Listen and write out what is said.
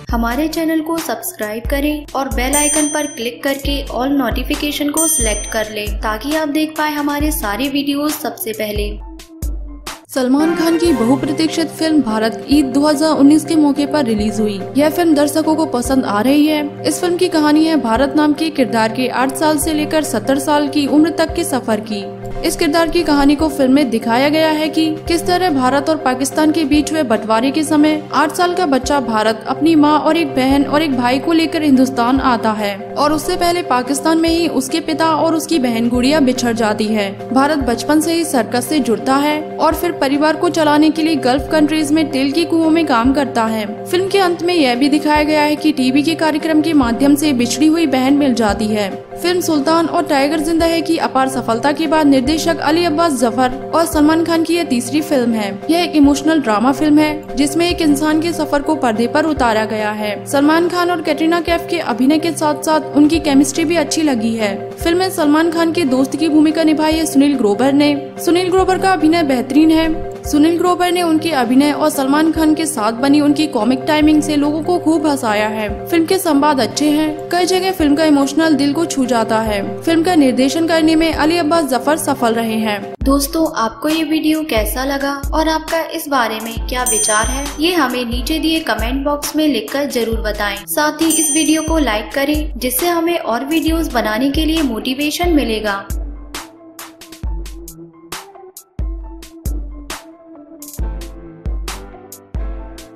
हमारे चैनल को सब्सक्राइब करें और बेल आइकन पर क्लिक करके ऑल नोटिफिकेशन को सिलेक्ट कर लें ताकि आप देख पाए हमारे सारे वीडियोस सबसे पहले। सलमान खान की बहुप्रतीक्षित फिल्म भारत ईद 2019 के मौके पर रिलीज हुई। यह फिल्म दर्शकों को पसंद आ रही है। इस फिल्म की कहानी है भारत नाम के किरदार के 8 साल से लेकर 70 साल की उम्र तक के सफर की। इस किरदार की कहानी को फिल्म में दिखाया गया है कि किस तरह भारत और पाकिस्तान के बीच हुए बंटवारे के समय 8 साल का बच्चा भारत अपनी मां और एक बहन और एक भाई को लेकर हिंदुस्तान आता है और उससे पहले पाकिस्तान में ही उसके पिता और उसकी बहन गुड़िया बिछड़ जाती है। भारत बचपन से ही सर्कस से जुड़ता है और फिर परिवार को चलाने के लिए गल्फ कंट्रीज में तेल के कुओं में काम करता है। फिल्म के अंत में यह भी दिखाया गया है कि टीवी के कार्यक्रम के माध्यम से बिछड़ी हुई बहन मिल जाती है। फिल्म सुल्तान और टाइगर जिंदा है की अपार सफलता के बाद निर्देशक अली अब्बास जफर और सलमान खान की यह तीसरी फिल्म है। यह एक इमोशनल ड्रामा फिल्म है जिसमें एक इंसान के सफर को पर्दे पर उतारा गया है। सलमान खान और कैटरीना कैफ के अभिनय के साथ साथ उनकी केमिस्ट्री भी अच्छी लगी है। फिल्म में सलमान खान के दोस्त की भूमिका निभाई है सुनील ग्रोवर ने। सुनील ग्रोवर का अभिनय बेहतरीन है। सुनील ग्रोवर ने उनके अभिनय और सलमान खान के साथ बनी उनकी कॉमिक टाइमिंग से लोगों को खूब हंसाया है। फिल्म के संवाद अच्छे हैं। कई जगह फिल्म का इमोशनल दिल को छू जाता है। फिल्म का निर्देशन करने में अली अब्बास जफर सफल रहे हैं। दोस्तों, आपको ये वीडियो कैसा लगा और आपका इस बारे में क्या विचार है, ये हमें नीचे दिए कमेंट बॉक्स में लिखकर जरूर बताएं। साथ ही इस वीडियो को लाइक करें जिससे हमें और वीडियोस बनाने के लिए मोटिवेशन मिलेगा।